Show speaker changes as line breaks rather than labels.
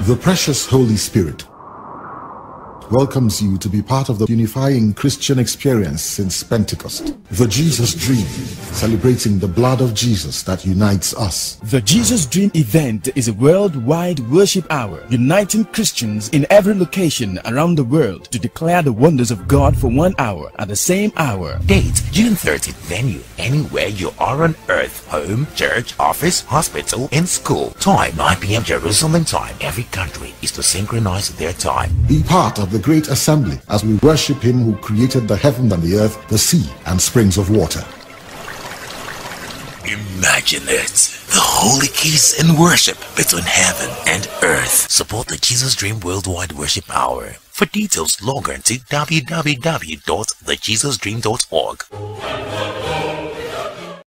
The precious Holy Spirit welcomes you to be part of the unifying Christian experience since Pentecost. The Jesus Dream, celebrating the blood of Jesus that unites us.
The Jesus Dream event is a worldwide worship hour, uniting Christians in every location around the world to declare the wonders of God for 1 hour at the same hour.
Date, June 30th. Venue, anywhere you are on earth. Home, church, office, hospital, and school. Time, 9 p.m. Jerusalem time. Every country is to synchronize their time.
Be part of the great assembly as we worship Him who created the heaven and the earth, the sea and springs of water.
Imagine it. The holy kiss and worship between heaven and earth. Support the Jesus Dream Worldwide Worship Hour. For details, log on to www.thejesusdream.org.